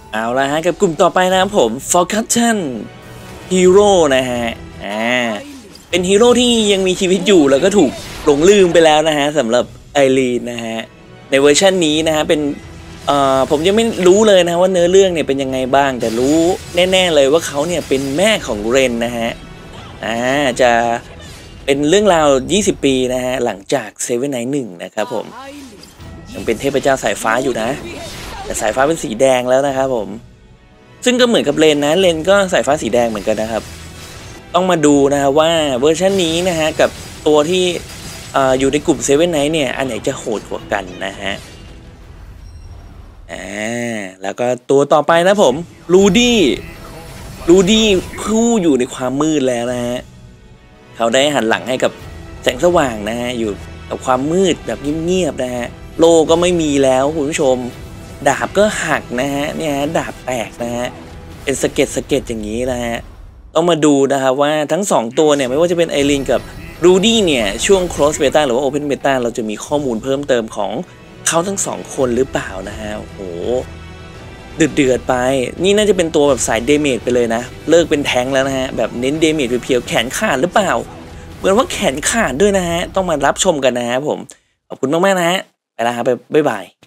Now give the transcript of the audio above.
เอาละฮะกับกลุ่มต่อไปนะครับผม Forgotten Hero นะฮะเป็นฮีโร่ที่ยังมีชีวิตอยู่แล้วก็ถูกหลงลืมไปแล้วนะฮะสำหรับไอรีนนะฮะในเวอร์ชันนี้นะฮะเป็นผมยังไม่รู้เลยนะว่าเนื้อเรื่องเนี่ยเป็นยังไงบ้างแต่รู้แน่ๆเลยว่าเขาเนี่ยเป็นแม่ของเรนนะฮะจะเป็นเรื่องราว20 ปีนะฮะหลังจากเซเว่นไนท์1นะครับผมยังเป็นเทพเจ้าสายฟ้าอยู่นะแต่สายฟ้าเป็นสีแดงแล้วนะครับผมซึ่งก็เหมือนกับเรนนะเรนก็สายฟ้าสีแดงเหมือนกันนะครับต้องมาดูนะฮะว่าเวอร์ชันนี้นะฮะกับตัวที่อยู่ในกลุ่มเซเว่นไนท์เนี่ยอันไหนจะโหดกว่ากันนะฮะแล้วก็ตัวต่อไปนะผมรูดี้ผู้อยู่ในความมืดแล้วนะฮะเขาได้หันหลังให้กับแสงสว่างนะฮะอยู่กับความมืดแบบเงียบๆนะฮะโลก็ไม่มีแล้วคุณผู้ชมดาบก็หักนะฮะเนี่ยดาบแตกนะฮะเป็นสะเก็ดอย่างนี้นะฮะต้องมาดูนะครับว่าทั้ง2ตัวเนี่ยไม่ว่าจะเป็นไอรินกับรูดี้เนี่ยช่วง Close Beta หรือว่า Open Beta เราจะมีข้อมูลเพิ่มเติมของเขาทั้ง2คนหรือเปล่านะฮะโอ้โหเดือดไปนี่น่าจะเป็นตัวแบบสายเดเมจไปเลยนะเลิกเป็นแทงแล้วนะฮะแบบเน้นเดเมจเพียวๆแขนขาดหรือเปล่าเหมือนว่าแขนขาดด้วยนะฮะต้องมารับชมกันนะฮะผมขอบคุณมากๆนะฮะไปแล้วครับบ๊ายบาย